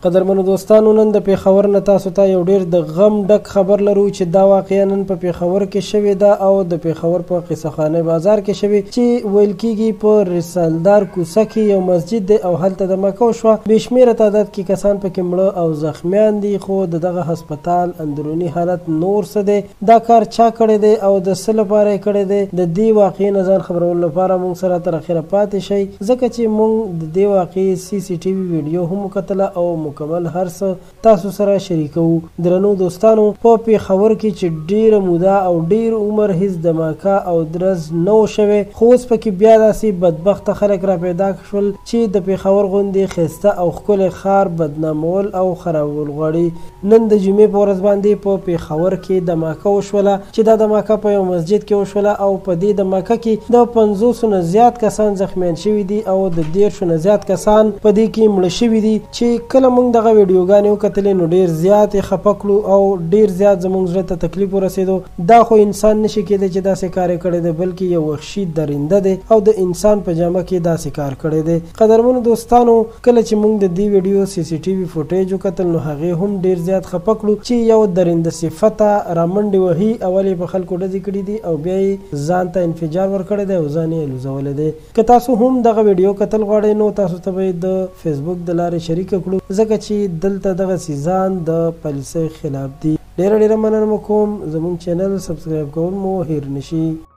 قدرمنو دوستانو نن د پیښور نه تاسو ته یو ډیر د غم ډک خبر لرو چې دا واقعا نن په پیښور کې شوې ده او د پیښور په قصهخانه بازار کې شوې چې ویل کېږي په رسالدار کوڅه کې یو مسجد دی او هلته دماکه وشوه. بېشمېره تعداد کې کسان پکې مړه او زخمیان دي خو د دغه هسپتال اندروني حالت نور څه دی، دا کار چا کړی دی او د څه لپاره یې کړی دی، د دې واقعې نه ځان خبرولو لپاره موږ سره تر اخره پاتې شئ ځکه چې موږ د دې واقعې CCTV ویډیو هم وکتله او مکمل هر څه تاسو سره شریکوو. درنو دوستانو، په پیښور کې چې ډیره موده او ډیر عمر هیڅ دماکه او درز نه و شوی، خو اوس پکې بیا داسې بدبخته خلک را پیدا شول چې د پیښور غوندې ښایسته او ښکلی ښار بدنامول او خرابول غواړي. نن د جمعې په ورځ باندې په پیښور کې دماکه وشوله چې دا دماکه په یو مسجد کې وشوله او په دې دماکه کې د 50 نه زیات کسان زخمیان شوي دي او د 10 نه زیات کسان په دې کې مړه شوي دي چې کله موږ دغه ویډیوګانې وکتلې نو ډېر زیات یې خفه کړو او ډېر زیات زموږ زړه ته تکلیف ورسېدو. دا خو انسان نشي کېدی چې داسې کار یې کړی دی، بلکې یو وحشي درنده دی او د انسان په جامه کې داسې کار کړی دی. قدرمنو دوستانو، کله چې موږ د دې ویډیو CCTV فوټیج وکتل نو هغې هم ډېر زیات خفه کړو چې یو درنده صفته رامنډې وهي، اول یې په خلکو ډزې کړي دي او بیا یې ځان ته انفجار ورکړی دی او ځان یې لوځولی دی. که تاسو هم دغه ویډیو کتل غواړئ نو تاسو ته به یې د فیسبوک د لارې شریکه کړو ځکه چې دلته دغه سیزان د پالیسۍ خلاف دي. ډیره مننه کوم، زموږ چینل سبسکرایب کول مو هیر نشي.